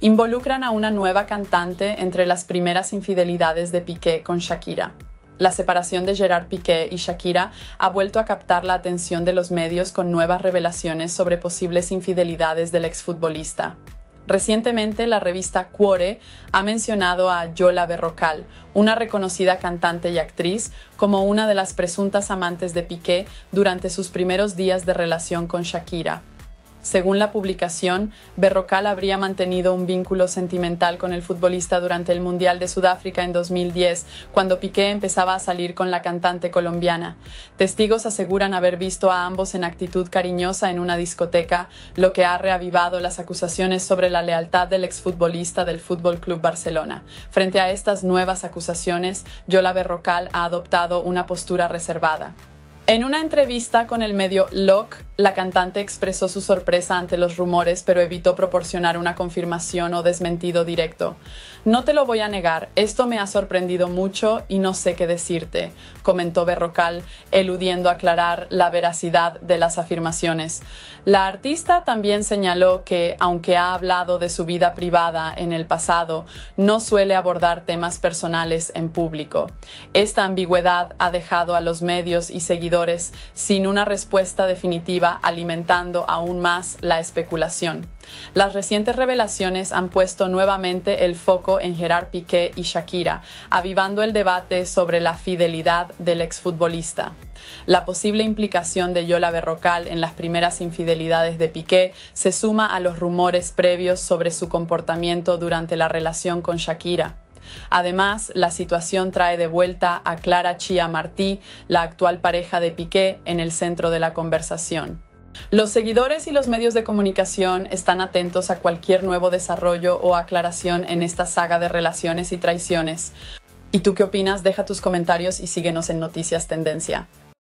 involucran a una nueva cantante entre las primeras infidelidades de Piqué con Shakira. La separación de Gerard Piqué y Shakira ha vuelto a captar la atención de los medios con nuevas revelaciones sobre posibles infidelidades del exfutbolista. Recientemente, la revista Cuore ha mencionado a Yola Berrocal, una reconocida cantante y actriz, como una de las presuntas amantes de Piqué durante sus primeros días de relación con Shakira. Según la publicación, Berrocal habría mantenido un vínculo sentimental con el futbolista durante el Mundial de Sudáfrica en 2010, cuando Piqué empezaba a salir con la cantante colombiana. Testigos aseguran haber visto a ambos en actitud cariñosa en una discoteca, lo que ha reavivado las acusaciones sobre la lealtad del exfutbolista del Fútbol Club Barcelona. Frente a estas nuevas acusaciones, Yola Berrocal ha adoptado una postura reservada. En una entrevista con el medio LOC, la cantante expresó su sorpresa ante los rumores, pero evitó proporcionar una confirmación o desmentido directo. «No te lo voy a negar, esto me ha sorprendido mucho y no sé qué decirte», comentó Berrocal, eludiendo aclarar la veracidad de las afirmaciones. La artista también señaló que, aunque ha hablado de su vida privada en el pasado, no suele abordar temas personales en público. Esta ambigüedad ha dejado a los medios y seguidores sin una respuesta definitiva, alimentando aún más la especulación. Las recientes revelaciones han puesto nuevamente el foco en Gerard Piqué y Shakira, avivando el debate sobre la fidelidad del exfutbolista. La posible implicación de Yola Berrocal en las primeras infidelidades de Piqué se suma a los rumores previos sobre su comportamiento durante la relación con Shakira. Además, la situación trae de vuelta a Clara Chia Martí, la actual pareja de Piqué, en el centro de la conversación. Los seguidores y los medios de comunicación están atentos a cualquier nuevo desarrollo o aclaración en esta saga de relaciones y traiciones. ¿Y tú qué opinas? Deja tus comentarios y síguenos en Noticias Tendencia.